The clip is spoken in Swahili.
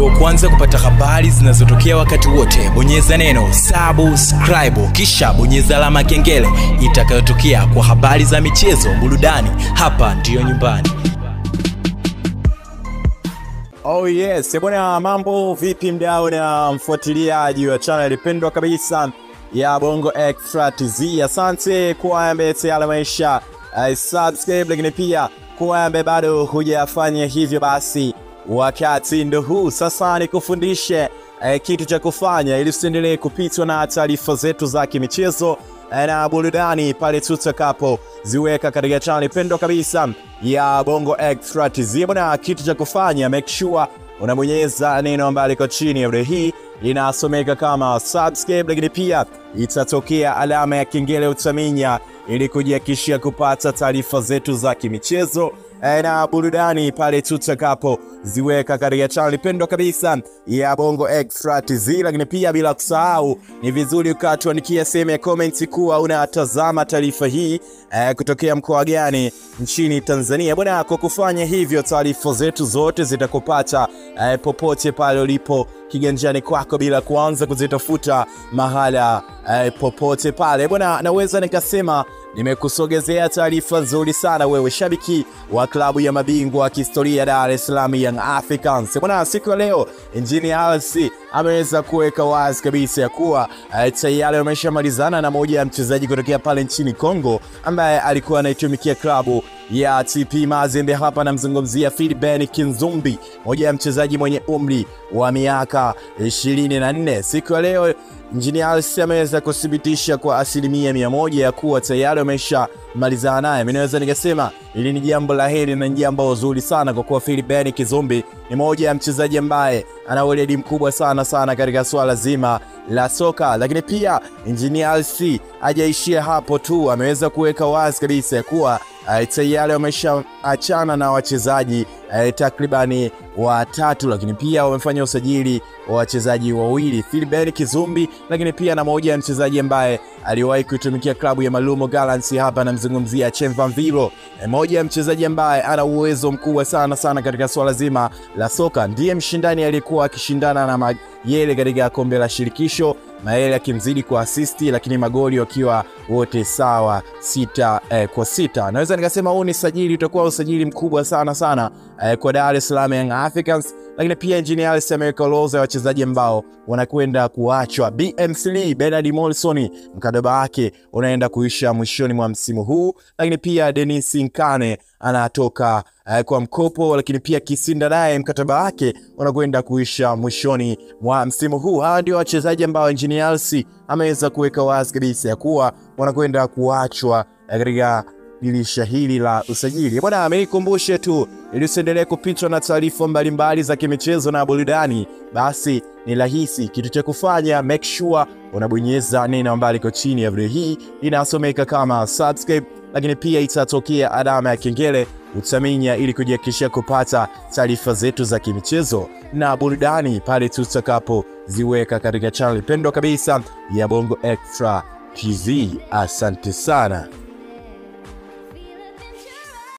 Uwe kwanza kupata habari zinazotokea wakati wote, bonyeza neno subscribe kisha bonyeza alama kengele itakayotokea kwa habari za michezo, burudani. Hapa ndiyo nyumbani. Oh yes, bwana, mambo vipi mdau na mfuatiliaji wa channel pendwa kabisa ya Bongo Extra TZ. Asante kwa ambaye tayari maisha subscribe, lakini pia kwa ambaye bado hujafanya hivyo, basi wakati ndo huu sasa nikufundishe kitu cha kufanya ili usiendelee kupitwa na taarifa zetu za kimichezo na burudani pale tutakapo ziweka katika channel pendwa kabisa ya Bongo Extra TZ. Bwana, kitu cha kufanya, make sure unabonyeza neno ambalo liko chini ya video hii, inasomeka kama subscribe, lakini pia itatokea alama ya kengele utaminya ili kujihakikishia kupata taarifa zetu za kimichezo na burudani pale tutakapo ziweka katika channel pendwa kabisa ya Bongo Extra TZ. Lakini pia bila kusahau, ni vizuri ukatuandikia sehemu ya comment kuwa unatazama taarifa hii kutokea mkoa gani nchini Tanzania. Bwana, kwa kufanya hivyo taarifa zetu zote zitakupata popote pale ulipo kiganjani kwako bila kuanza kuzitafuta mahala popote pale. Bwana, naweza nikasema nimekusogezea taarifa nzuri sana wewe shabiki wa klabu ya mabingwa kihistoria Dar es Salaam Young Africans. Bwana, siku ya leo Engineer RC ameweza kuweka wazi kabisa ya kuwa tayari ameshamalizana na moja ya mchezaji kutokea pale nchini Kongo ambaye alikuwa anaitumikia klabu ya TP Mazembe. Hapa namzungumzia Philippe Kinzumbi, moja ya mchezaji mwenye umri wa miaka 24. Siku ya leo Engineer RC ameweza kuthibitisha kwa 100% ya kuwa tayari ameshamalizana naye. Mimi naweza nikasema ili ni jambo la heri na jambo zuri sana, kwa kuwa Philippe Kinzumbi ni moja ya mchezaji ambaye ana weledi mkubwa sana katika swala zima la soka. Lakini pia Engineer RC hajaishia hapo tu, ameweza kuweka wazi kabisa ya kuwa tayari wameshaachana na wachezaji takribani watatu, lakini pia wamefanya usajili wa wachezaji wawili, Philippe Kinzumbi, lakini pia na moja ya mchezaji ambaye aliwahi kuitumikia klabu ya Malumo Gallants. Hapa namzungumzia Chemvamvilo, moja ya mchezaji ambaye ana uwezo mkubwa sana katika swala zima la soka. Ndiye mshindani aliyekuwa akishindana na Mayele katika kombe la shirikisho, Mayele akimzidi kwa asisti, lakini magoli wakiwa wote sawa 6-6. Naweza nikasema huu ni sajili, utakuwa usajili mkubwa sana kwa Dar es Salaam Young Africans. Lakini pia Engineer RC ameweka orodha ya wachezaji ambao wanakwenda kuachwa. BMC Bernard Morrison, mkataba wake unaenda kuisha mwishoni mwa msimu huu. Lakini pia Dennis Nkane anatoka kwa mkopo, lakini pia Kisinda naye mkataba wake unakwenda kuisha mwishoni mwa msimu huu. Hawa ndio wachezaji ambao Engineer RC ameweza kuweka wazi kabisa ya kuwa wanakwenda kuachwa katika dirisha hili la usajili. Bwana, ameikumbushe tu ili usiendelee kupitwa na taarifa mbalimbali za kimichezo na burudani, basi ni rahisi. Kitu cha kufanya, make sure unabonyeza neno ambalo liko chini ya video hii, inasomeka kama subscribe, lakini pia itatokea alama ya kengele utaminya ili kujihakikishia kupata taarifa zetu za kimichezo na burudani pale tutakapo ziweka katika channel pendwa kabisa ya Bongo Extra TZ. Asante sana.